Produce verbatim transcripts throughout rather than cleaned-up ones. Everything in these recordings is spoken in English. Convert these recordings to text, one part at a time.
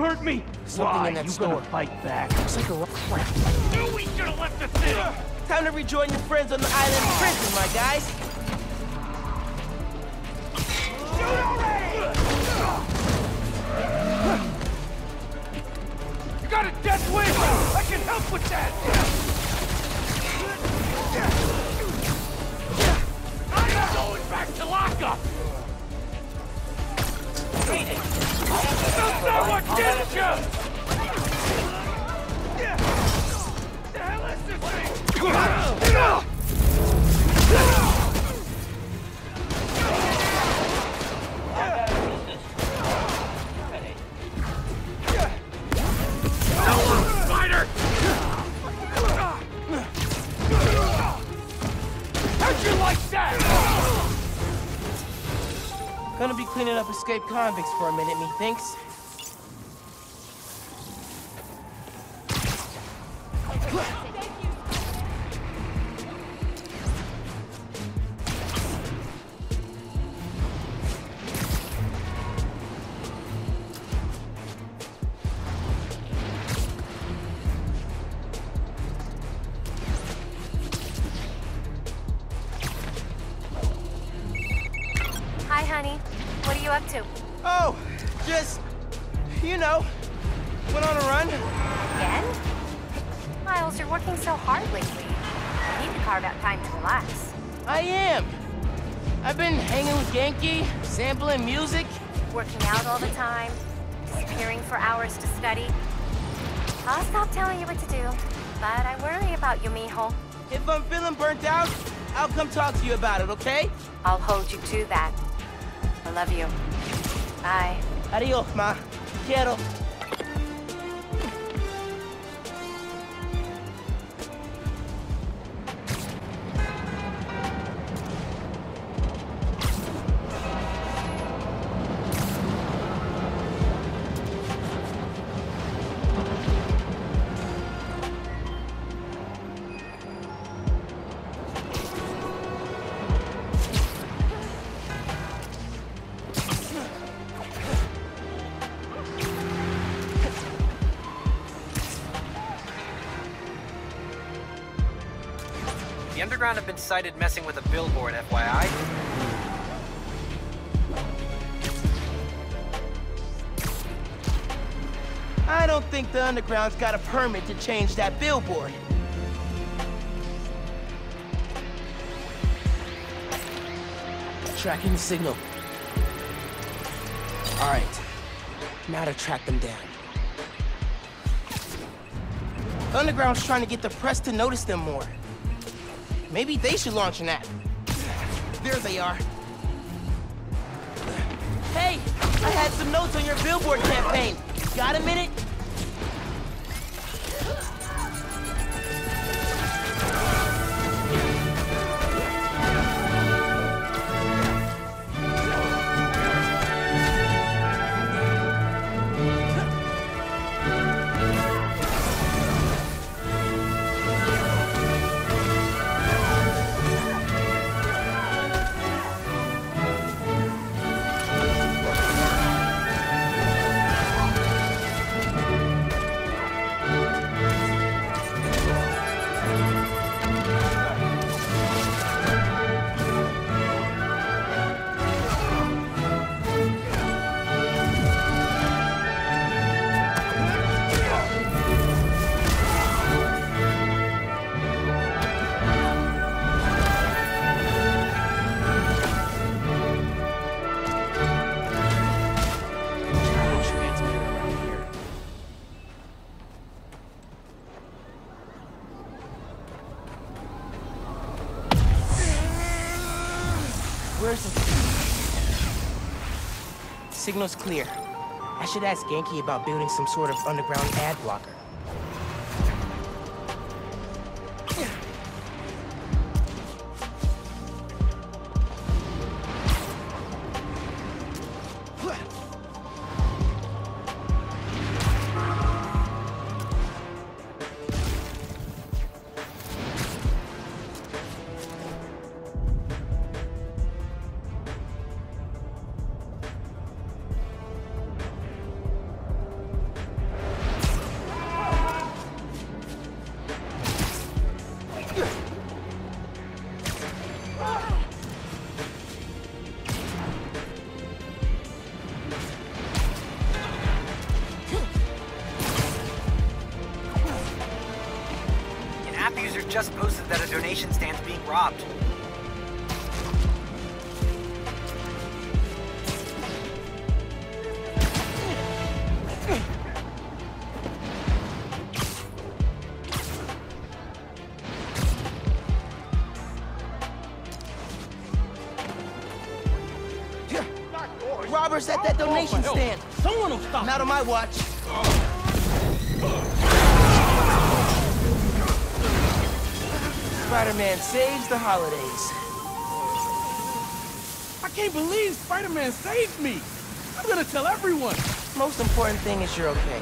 hurt me? Something Why? in that you store. gonna fight back? Looks like a rock. Knew we should have left the city! Time to rejoin your friends on the island prison, my guys. Shoot already! You got a death wish! I can help with that! I'm going back to lockup! That's not what did you! The hell is this thing? Spider! How'd you like that? Gonna be cleaning up escaped convicts for a minute, methinks. Hi, honey. What are you up to? Oh, just, you know, went on a run. Again? Miles, you're working so hard lately. You need to carve out time to relax. I am. I've been hanging with Genki, sampling music. Working out all the time, disappearing for hours to study. I'll stop telling you what to do, but I worry about you, mijo. If I'm feeling burnt out, I'll come talk to you about it, okay? I'll hold you to that. I love you. Bye. Adios, ma. Quiero. The Underground have been sighted messing with a billboard, F Y I. I don't think the Underground's got a permit to change that billboard. Tracking the signal. All right, now to track them down. Underground's trying to get the press to notice them more. Maybe they should launch an app. There they are. Hey, I had some notes on your billboard campaign. Got a minute? Where's the... Signal's clear. I should ask Genki about building some sort of underground ad blocker. just posted that a donation stand's being robbed. Robbers at that donation stand. Someone will stop. Not on my watch. Spider-Man saves the holidays. I can't believe Spider-Man saved me. I'm gonna tell everyone. Most important thing is you're okay.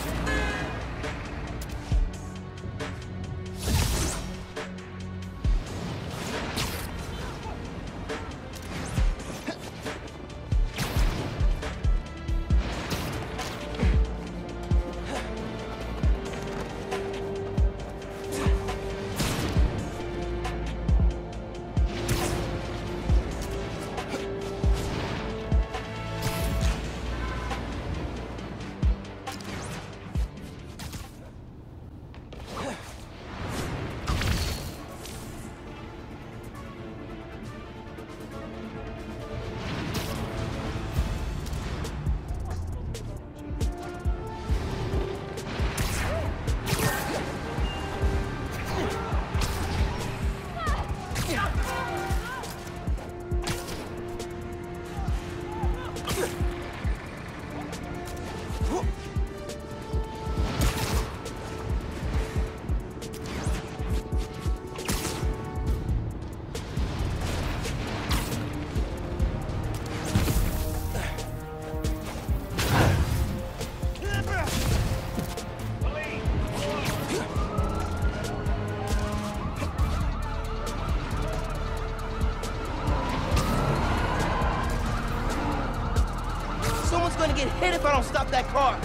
Gonna get hit if I don't stop that car.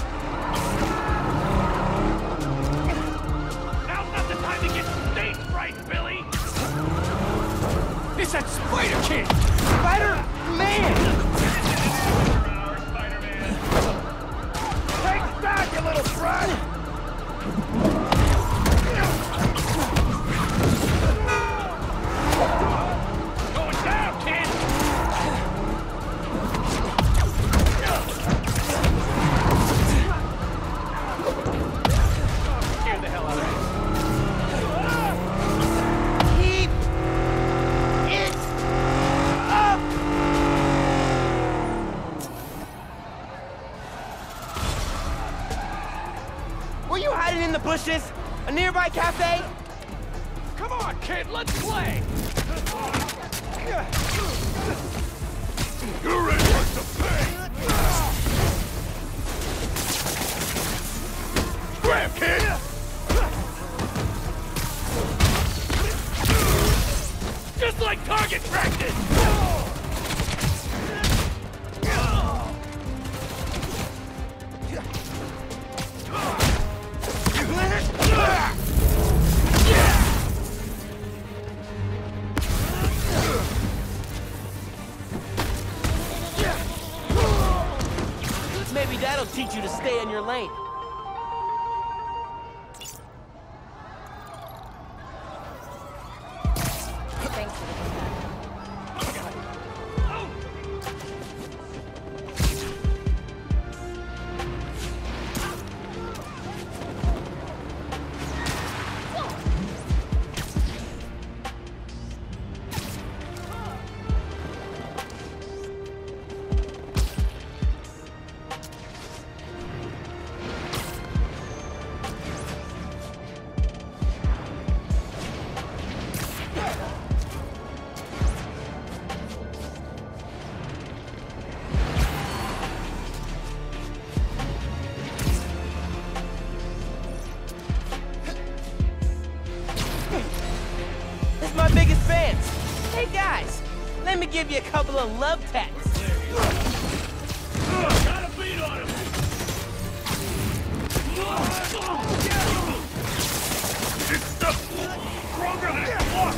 Now's not the time to get stage fright, Billy. It's that Spider Kid. Spider-Man. Spider-Man. Take back, you little brat. Going down, kid. In the bushes? A nearby cafe? Come on, kid, let's play! You're ready to pay! Grab, kid! Just like target practice! Maybe that'll teach you to stay in your lane. Thanks for the Let me give you a couple of love taps. Got a beat on him. It's stuff stronger than it was.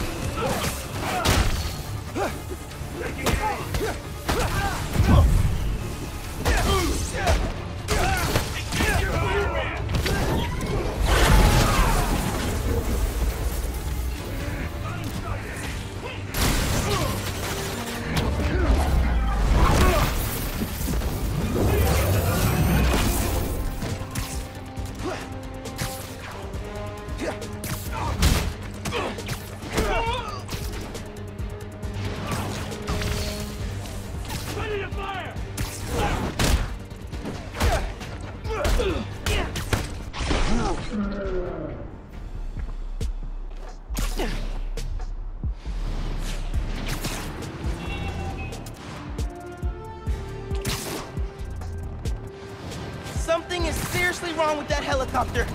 seriously wrong with that helicopter?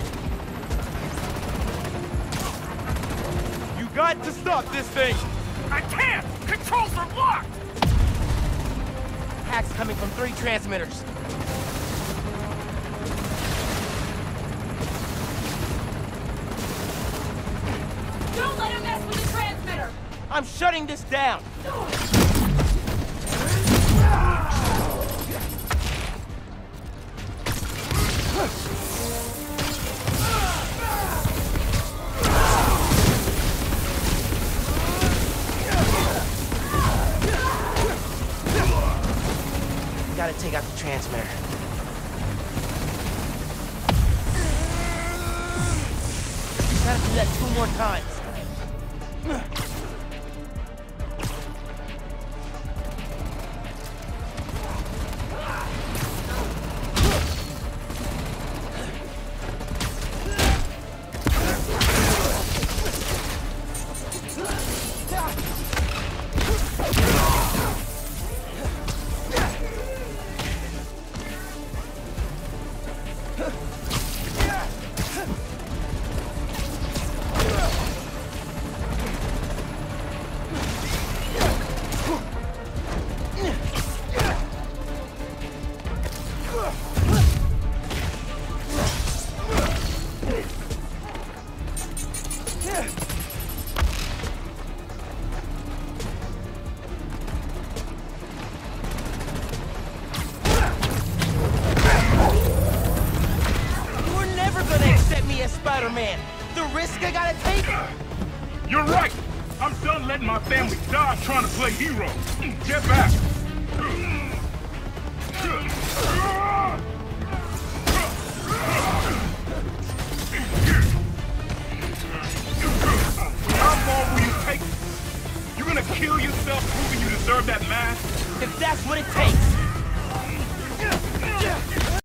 You got to stop this thing! I can't! Controls are locked! Hacks coming from three transmitters. Don't let him mess with the transmitter! I'm shutting this down! Gotta take out the transmitter. Gotta do that two more times. Spider-Man, the risk I gotta take? You're right! I'm done letting my family die trying to play hero. Get back! How far will you take it? You gonna kill yourself proving you deserve that mask? If that's what it takes!